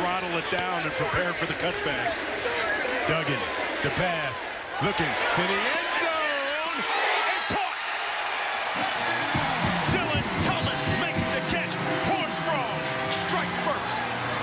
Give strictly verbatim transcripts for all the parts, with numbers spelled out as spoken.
throttle it down and prepare for the cutback. Duggan to pass, looking to the end zone, and caught. Dylan Thomas makes the catch. Horned Frogs strike first.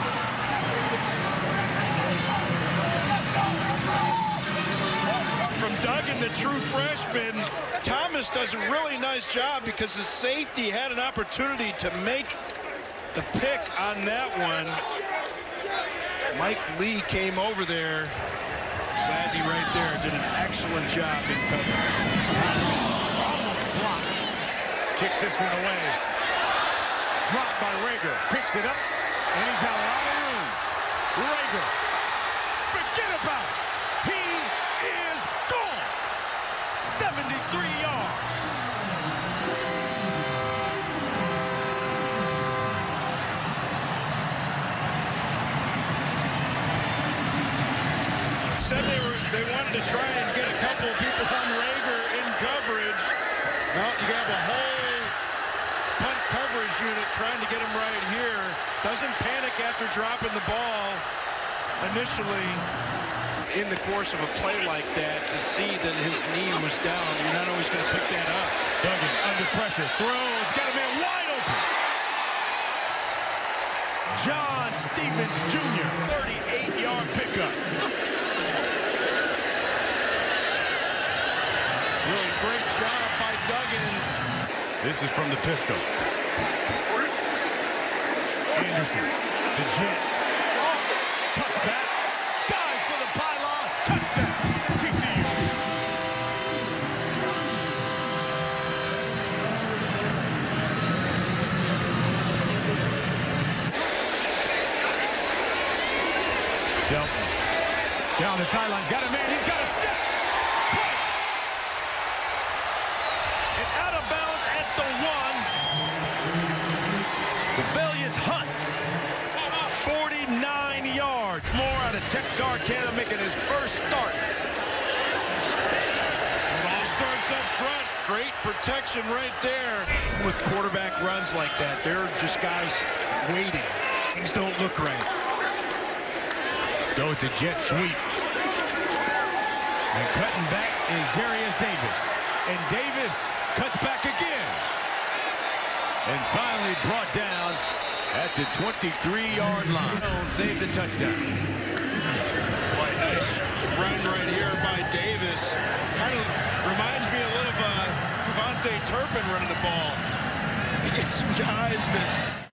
From Duggan, the true freshman, Thomas does a really nice job because his safety had an opportunity to make the pick on that one. Mike Lee came over there. Gladney right there did an excellent job in coverage. Almost blocked. Kicks this one away. Dropped by Rager. Picks it up, and he's got a lot of room. Rager. Forget about it. He is gone. seventy-three yards. Said they were they wanted to try and get a couple of people on Rager in coverage. Well, you have a whole punt coverage unit trying to get him right here. Doesn't panic after dropping the ball initially. In the course of a play like that, to see that his knee was down, you're not always going to pick that up. Duggan under pressure, throws, got a man wide open. John Stevens Junior thirty-eight yard pickup. Really great job by Duggan. This is from the pistol. Anderson, the jet. Cuts back. Dives for the pylon. Touchdown. T C U. Delton. Down the sidelines. Got a man. He's got a step. And out of bounds at the one. The Valiants hunt. forty-nine yards. More out of Texarkana making his first start. It all starts up front. Great protection right there. With quarterback runs like that, they're just guys waiting. Things don't look right. Go with the jet sweep. And cutting back is Darius Davis. And Davis cuts back again. And finally brought down at the twenty-three yard line. Save the touchdown. Boy, nice run right here by Davis. Kind of reminds me a little of uh, Devontae Turpin running the ball. He gets some guys that